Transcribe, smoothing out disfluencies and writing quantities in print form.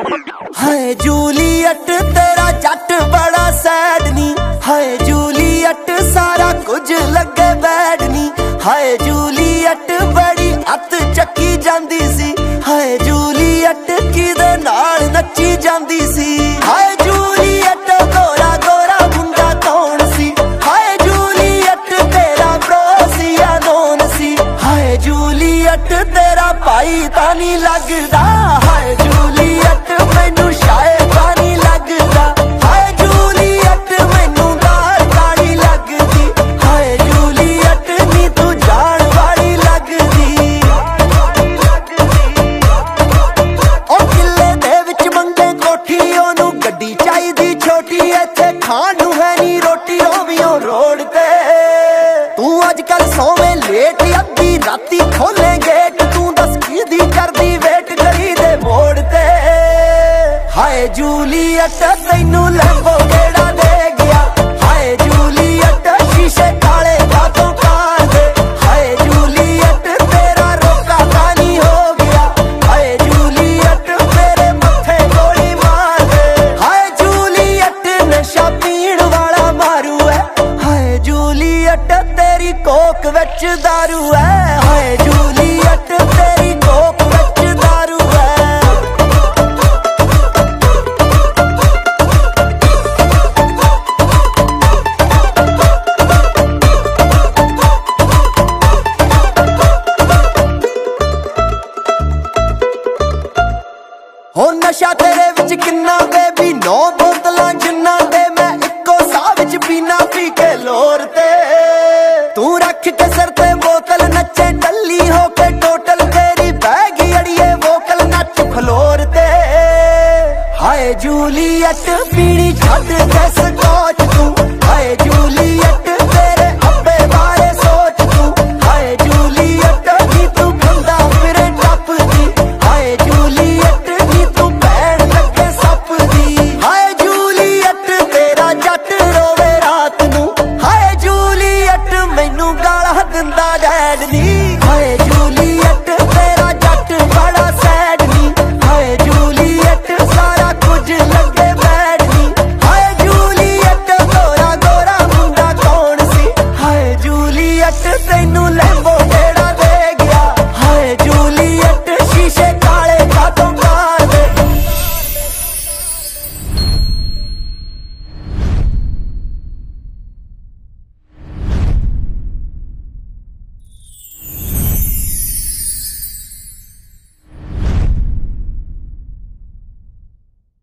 हाय Juliet तेरा जट बड़ा sad नी, हाय Juliet सारा कुछ लगे बैड नी। हाय जूलियट बड़ी अत चक्की जांदी सी, हाय जूलियट किदे नाल नच्ची जांदी सी। हाय जूलियट गोरा गोरा मुंडा कौन सी, हाय जूलियट तेरा ब्रोसी या नोन सी। हाय जूलियट तेरा भाई तां नी लगदा, हाय जूलियट मैनू शायद तां नी लगदा। हाय जूलियट मैनू गाल ताड़ी लगदी, हाय जूलियट नी तू जान वाली लगदी। ओ किले दे विच मंगे कोठी ओनू गड्डी चाहीदी छोटी, इत्थे खाण नू है नी रोटी ओवियों रोड ते। तू अजकल सोवे लेट अद्धी राती खोले गेट, तू दस किदी करदी वेट गली दे मोड़ ते। हाय जूलियट तैनू लैंबो केड़ा दे गया, हाय जूलियट शीशे काले जातों कार दे। हाय जूलियट तेरा रोका तानी हो गया, हाय जूलियट मेरे मत्थे गोली मार दे। हाय जूलियट नशा पीण वाला मारू है, हाय जूलियट तेरी कोक विच दारू है। हाय जूलियट तेरी कोक विच दारू है। हो नशा तेरे विच किन्ना बेबी, 9 बोतलां जिन्ना दे मैं इक्को साह विच पीना, पी के लोर ते। तू रख के सिर ते बोतल नचे टल्ली हो के टोटल, तेरी बैगी अड़िए वोकल नच फ्लोर ते। हाय जूलियट पीनी छड्ड के स्कॉच तू, हाय जूलियट तेरे अब्बे बारे सोच तू। हाय जूलियट नी तू बंदा फिरे टप दी, हाय जूलियट नी तू भैन लगे सप दी। हाय जूलियट तेरा जट रोवे रात नू, हाय जूलियट मैनू गाला दिंदा डैड नी। हाय जूलियट तेरा जट बड़ा सैड नी, हाय जूलियट सारा कुछ लगे बैड नी। हाय जूलियट गोरा गोरा मुंडा कौन सी, हाय जूलियट तैनू लैंबो